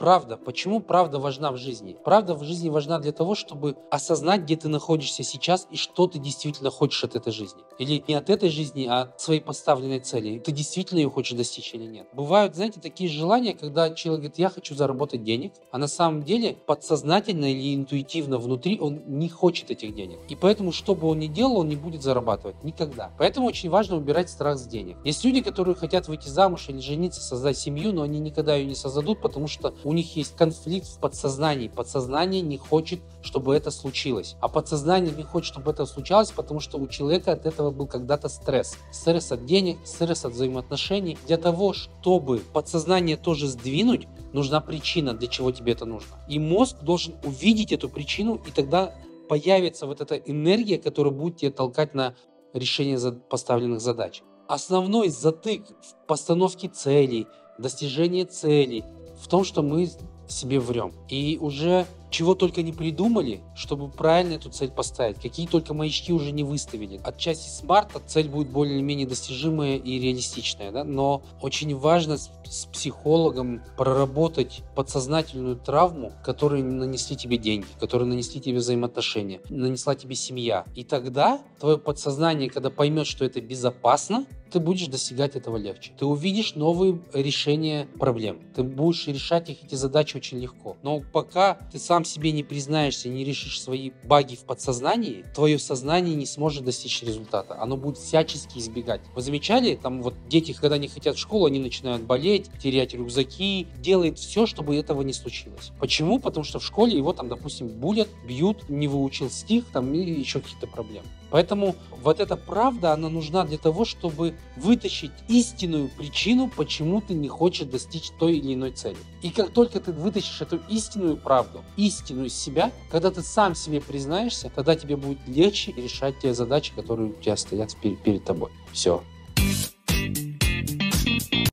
Правда. Почему правда важна в жизни? Правда в жизни важна для того, чтобы осознать, где ты находишься сейчас и что ты действительно хочешь от этой жизни. Или не от этой жизни, а от своей поставленной цели. Ты действительно ее хочешь достичь или нет. Бывают, знаете, такие желания, когда человек говорит, я хочу заработать денег, а на самом деле подсознательно или интуитивно внутри он не хочет этих денег. И поэтому, что бы он ни делал, он не будет зарабатывать. Никогда. Поэтому очень важно убирать страх с денег. Есть люди, которые хотят выйти замуж или жениться, создать семью, но они никогда ее не создадут, потому что у них есть конфликт в подсознании. Подсознание не хочет, чтобы это случилось. А подсознание не хочет, чтобы это случалось, потому что у человека от этого был когда-то стресс. Стресс от денег, стресс от взаимоотношений. Для того, чтобы подсознание тоже сдвинуть, нужна причина, для чего тебе это нужно. И мозг должен увидеть эту причину, и тогда появится вот эта энергия, которая будет тебя толкать на решение поставленных задач. Основной затык в постановке целей, достижении целей в том, что мы себе врем. И уже чего только не придумали, чтобы правильно эту цель поставить. Какие только маячки уже не выставили. Отчасти смарта цель будет более-менее достижимая и реалистичная. Да? Но очень важно с психологом проработать подсознательную травму, которую нанесли тебе деньги, которые нанесли тебе взаимоотношения, нанесла тебе семья. И тогда твое подсознание, когда поймет, что это безопасно, ты будешь достигать этого легче. Ты увидишь новые решения проблем. Ты будешь решать эти задачи очень легко. Но пока ты сам себе не признаешься, не решишь свои баги в подсознании, твое сознание не сможет достичь результата. Оно будет всячески избегать. Вы замечали, там вот дети, когда не хотят в школу, они начинают болеть, терять рюкзаки, делают все, чтобы этого не случилось. Почему? Потому что в школе его там, допустим, булят, бьют, не выучил стих, там и еще какие-то проблемы. Поэтому вот эта правда, она нужна для того, чтобы вытащить истинную причину, почему ты не хочешь достичь той или иной цели. И как только ты вытащишь эту истинную правду, истину из себя, когда ты сам себе признаешься, тогда тебе будет легче решать те задачи, которые у тебя стоят перед тобой. Все.